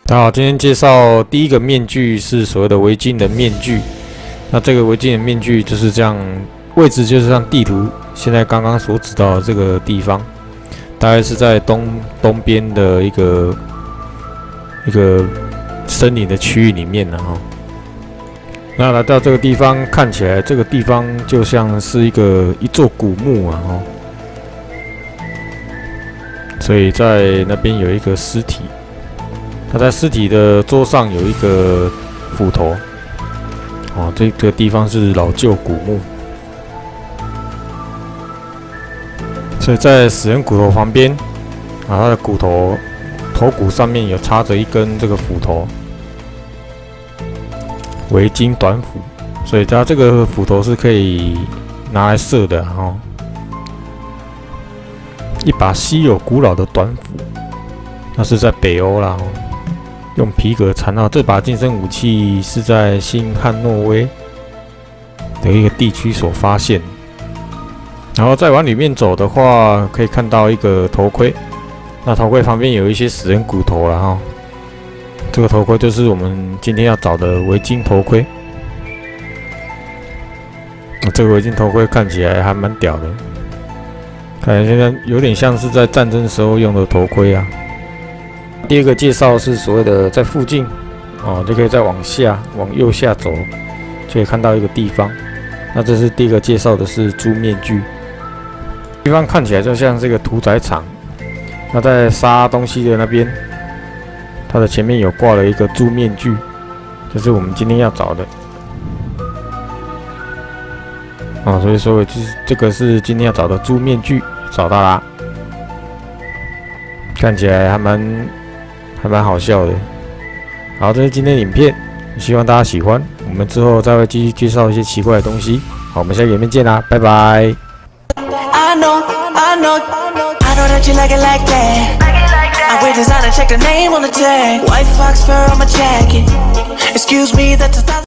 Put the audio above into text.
大家好，今天介绍第一个面具是所谓的维京人面具。那这个维京人面具就是这样，位置就是像地图现在刚刚所指到的这个地方，大概是在东边的一个森林的区域里面然后，那来到这个地方，看起来这个地方就像是一座古墓啊哦，所以在那边有一个尸体。 他在尸体的桌上有一个斧头，哦，这个地方是老旧古墓，所以在死人骨头旁边，啊，他的头骨上面有插着一根这个斧头，维京短斧，所以它这个斧头是可以拿来射的哦，一把稀有古老的短斧，那是在北欧啦。 用皮革缠绕这把近身武器是在新汉诺威的一个地区所发现。然后再往里面走的话，可以看到一个头盔。那头盔旁边有一些死人骨头了哈。这个头盔就是我们今天要找的维京头盔。这个维京头盔看起来还蛮屌的，看起来现在有点像是在战争时候用的头盔啊。 第二个介绍是所谓的在附近哦，就可以再往右下走，就可以看到一个地方。那这是第一个介绍的是猪面具，地方看起来就像这个屠宰场。那在杀东西的那边，它的前面有挂了一个猪面具，这是我们今天要找的。哦，所以说就是这个是今天要找的猪面具，找到啦。看起来还蛮好笑的。好，这是今天的影片，希望大家喜欢。我们之后再会继续介绍一些奇怪的东西。好，我们下个影片见啦，拜拜。I know that you like it like that. I wear designer, check the name on the tag. White fox fur on my jacket. Excuse me, that's a